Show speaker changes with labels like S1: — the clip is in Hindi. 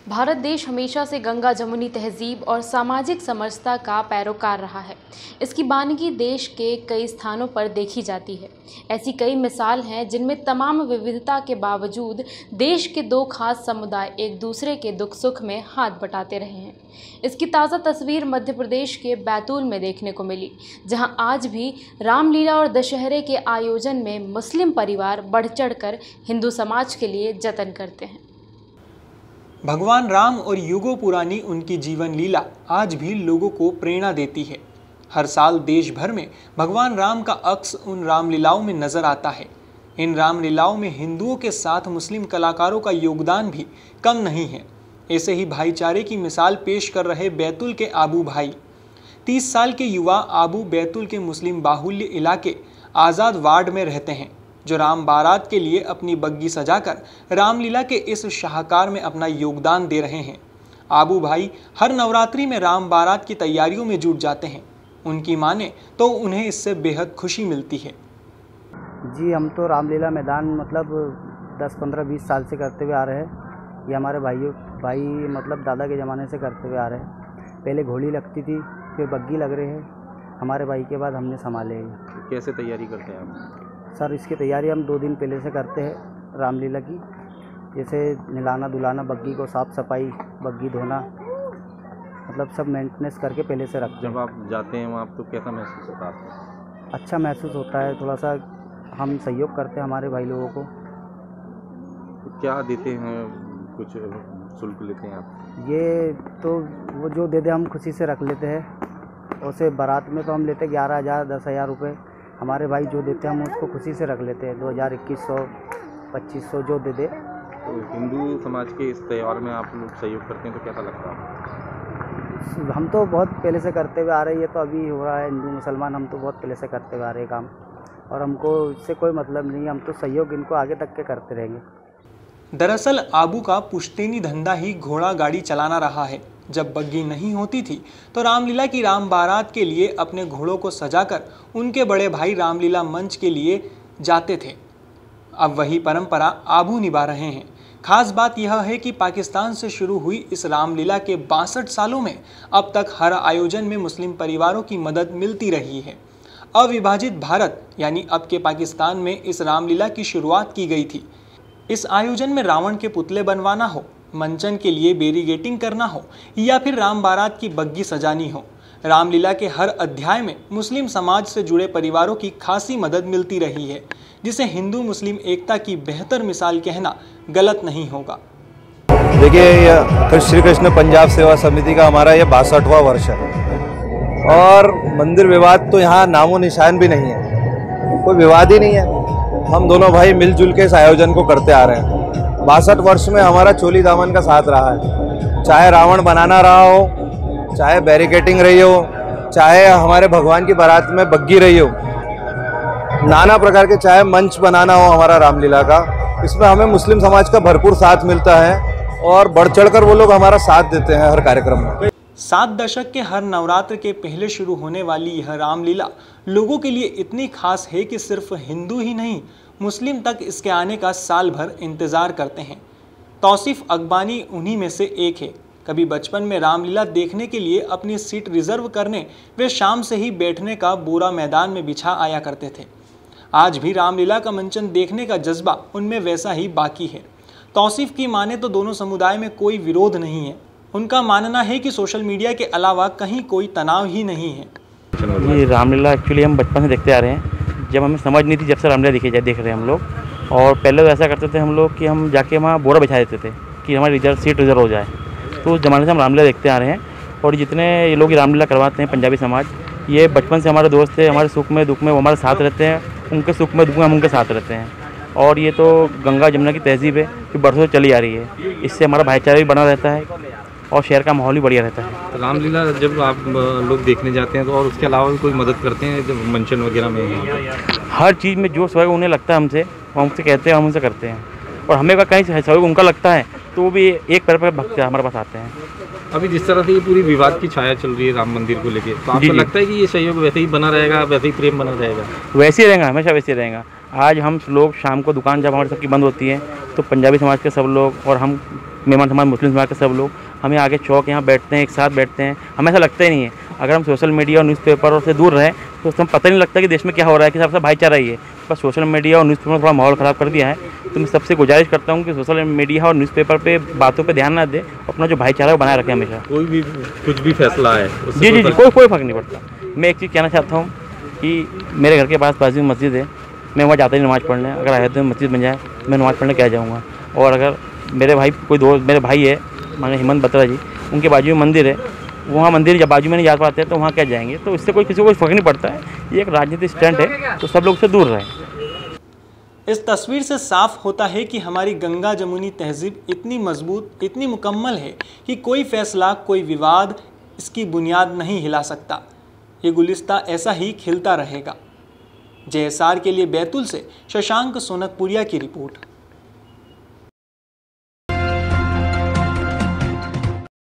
S1: भारत देश हमेशा से गंगा जमुनी तहजीब और सामाजिक समरसता का पैरोकार रहा है। इसकी बानगी देश के कई स्थानों पर देखी जाती है। ऐसी कई मिसाल हैं जिनमें तमाम विविधता के बावजूद देश के दो खास समुदाय एक दूसरे के दुख सुख में हाथ बटाते रहे हैं। इसकी ताज़ा तस्वीर मध्य प्रदेश के बैतूल में देखने को मिली, जहां आज भी रामलीला और दशहरे के आयोजन में मुस्लिम परिवार बढ़ चढ़कर हिंदू समाज के लिए जतन करते हैं।
S2: भगवान राम और युगों पुरानी उनकी जीवन लीला आज भी लोगों को प्रेरणा देती है। हर साल देश भर में भगवान राम का अक्स उन रामलीलाओं में नजर आता है। इन रामलीलाओं में हिंदुओं के साथ मुस्लिम कलाकारों का योगदान भी कम नहीं है। ऐसे ही भाईचारे की मिसाल पेश कर रहे बैतूल के आबू भाई। 30 साल के युवा आबू बैतूल के मुस्लिम बाहुल्य इलाके आज़ाद वार्ड में रहते हैं, जो राम बारात के लिए अपनी बग्गी सजाकर रामलीला के इस शाहकार में अपना योगदान दे रहे हैं। आबू भाई हर नवरात्रि में राम बारात की तैयारियों में जुट जाते हैं। उनकी माने तो उन्हें इससे बेहद खुशी मिलती है।
S3: जी, हम तो रामलीला मैदान 10, 15, 20 साल से करते हुए आ रहे हैं। ये हमारे भाई दादा के ज़माने से करते हुए आ रहे हैं। पहले घोड़ी लगती थी, फिर बग्गी लग रहे हैं। हमारे भाई के बाद हमने संभाले हैं।
S4: कैसे तैयारी करते हैं आप?
S3: सर, इसकी तैयारी हम 2 दिन पहले से करते हैं रामलीला की। जैसे नहलाना धुलाना, बग्गी को साफ़ सफाई, बग्गी धोना, सब मेंटेनेंस करके पहले से रखते हैं।
S4: जब आप जाते हैं वहाँ तो कैसा महसूस होता है आपको?
S3: अच्छा महसूस होता है। थोड़ा सा हम सहयोग करते हैं हमारे भाई लोगों को।
S4: क्या देते हैं? कुछ शुल्क लेते हैं आप?
S3: ये तो वो जो दे दे हम खुशी से रख लेते हैं। उसे बारात में तो हम लेते 11,000, 10,000 रुपये। हमारे भाई जो देते हैं हम उसको खुशी से रख लेते हैं। 2,000, 2,100, 2,500 जो दे दे।
S4: तो हिंदू समाज के इस त्यौहार में आप लोग सहयोग करते हैं तो कैसा लगता है?
S3: हम तो बहुत पहले से करते हुए आ रहे हैं। ये तो अभी हो रहा है हिंदू मुसलमान, हम तो बहुत पहले से करते हुए आ रहे हैं काम, और हमको इससे कोई मतलब नहीं है। हम तो सहयोग इनको आगे तक के करते रहेंगे।
S2: दरअसल आबू का पुश्तैनी धंधा ही घोड़ा गाड़ी चलाना रहा है। जब बग्गी नहीं होती थी तो रामलीला की राम बारात के लिए अपने घोड़ों को सजाकर उनके बड़े भाई रामलीला मंच के लिए जाते थे। अब वही परंपरा आबू निभा रहे हैं। खास बात यह है कि पाकिस्तान से शुरू हुई इस रामलीला के 62 सालों में अब तक हर आयोजन में मुस्लिम परिवारों की मदद मिलती रही है। अविभाजित भारत यानी अब के पाकिस्तान में इस रामलीला की शुरुआत की गई थी। इस आयोजन में रावण के पुतले बनवाना हो, मंचन के लिए बैरिगेटिंग करना हो या फिर राम बारात की बग्गी सजानी हो, रामलीला के हर अध्याय में मुस्लिम समाज से जुड़े परिवारों की खासी मदद मिलती रही है, जिसे हिंदू मुस्लिम एकता की बेहतर मिसाल कहना गलत नहीं होगा।
S5: देखिए, श्री कृष्ण पंजाब सेवा समिति का हमारा ये 62वां वर्ष है और मंदिर विवाद तो यहाँ नामो निशान भी नहीं है। कोई विवाद ही नहीं है। हम दोनों भाई मिलजुल के इस आयोजन को करते आ रहे हैं। 62 वर्ष में हमारा चोली दामन का साथ रहा है। चाहे रावण बनाना रहा हो, चाहे बैरिकेटिंग रही हो, चाहे हमारे भगवान की बारात में बग्गी रही हो, नाना प्रकार के, चाहे मंच बनाना हो हमारा रामलीला का, इसमें हमें मुस्लिम समाज का भरपूर साथ मिलता है और बढ़ चढ़कर वो लोग हमारा साथ देते हैं हर कार्यक्रम में।
S2: 7 दशक के हर नवरात्र के पहले शुरू होने वाली यह रामलीला लोगों के लिए इतनी खास है कि सिर्फ हिंदू ही नहीं, मुस्लिम तक इसके आने का साल भर इंतज़ार करते हैं। तौसीफ अकबानी उन्हीं में से एक है। कभी बचपन में रामलीला देखने के लिए अपनी सीट रिजर्व करने वे शाम से ही बैठने का बोरा मैदान में बिछा आया करते थे। आज भी रामलीला का मंचन देखने का जज्बा उनमें वैसा ही बाकी है। तौसीफ की माने तो दोनों समुदाय में कोई विरोध नहीं है। उनका मानना है कि सोशल मीडिया के अलावा कहीं कोई तनाव ही नहीं है।
S6: ये रामलीला एक्चुअली हम बचपन से देखते आ रहे हैं। जब हमें समझ नहीं थी, जब से रामलीला देख रहे हैं हम लोग। और पहले तो ऐसा करते थे हम लोग कि हम जाके वहाँ बोरा बिछा देते थे कि हमारी सीट रिजर्व हो जाए। तो उस ज़माने से हम रामलीला देखते आ रहे हैं। और जितने ये लोग रामलीला करवाते हैं पंजाबी समाज, ये बचपन से हमारे दोस्त थे। हमारे सुख में दुख में वो हमारे साथ रहते हैं, उनके सुख में दुख में हम उनके साथ रहते हैं। और ये तो गंगा जमुना की तहजीब है कि बरसों से चली आ रही है। इससे हमारा भाईचारा भी बना रहता है और शहर का माहौल भी बढ़िया रहता है।
S4: रामलीला जब आप लोग देखने जाते हैं तो और उसके अलावा भी कोई मदद करते हैं जब मंचन वगैरह में?
S6: हर चीज़ में जो सहयोग उन्हें लगता है हमसे, वो हमसे कहते हैं, हम उनसे करते हैं। और हमें अगर कहीं सहयोग उनका लगता है तो वो भी एक पैर पर भक्त हमारे पास आते हैं।
S4: अभी जिस तरह से ये पूरी विवाद की छाया चल रही है राम मंदिर को लेके, तो आपको लगता है कि ये सहयोग वैसे ही बना रहेगा, वैसे ही प्रेम बना रहेगा?
S6: वैसे ही रहेगा, हमेशा वैसे ही रहेगा। आज हम लोग शाम को दुकान जब हमारी सबकी बंद होती है तो पंजाबी समाज के सब लोग और हम मेहमान हमारे मुस्लिम समाज के सब लोग, हमें आगे चौक यहाँ बैठते हैं, एक साथ बैठते हैं, हमें ऐसा लगता ही नहीं है। अगर हम सोशल मीडिया और न्यूज़पेपर से दूर रहें तो हम पता नहीं लगता कि देश में क्या हो रहा है, कि सबसे भाईचारा ही है। बस सोशल मीडिया और न्यूज़पेपर थोड़ा माहौल ख़राब कर दिया है। तो मैं सबसे गुजारिश करता हूँ कि सोशल मीडिया और न्यूज़पेपर पे बातों पे ध्यान ना दे, अपना जो भाईचारा है वो बनाए रखें हमेशा।
S4: कोई भी कुछ भी फैसला है
S6: जी जी जी, कोई फ़र्क नहीं पड़ता। मैं एक चीज़ कहना चाहता हूँ कि मेरे घर के पास बाजू में मस्जिद है, मैं वहाँ जाता ही नमाज़ पढ़ने। अगर आए तो मस्जिद बन जाए, मैं नमाज़ पढ़ने क्या जाऊँगा। और अगर मेरे भाई कोई दोस्त, मेरे भाई है माने हेमंत बत्रा जी, उनके बाजू में मंदिर है, वहाँ मंदिर जब बाजू में नहीं जा पाते हैं तो वहाँ क्या जाएंगे। तो इससे किसी को कोई फ़र्क नहीं पड़ता है। ये एक राजनीतिक स्टंट है, तो सब लोग से दूर रहें।
S2: इस तस्वीर से साफ होता है कि हमारी गंगा जमुनी तहजीब इतनी मजबूत, इतनी मुकम्मल है कि कोई फैसला, कोई विवाद इसकी बुनियाद नहीं हिला सकता। ये गुलिस्ता ऐसा ही खिलता रहेगा। JSR के लिए बैतूल से शशांक सोनकपुरिया की रिपोर्ट।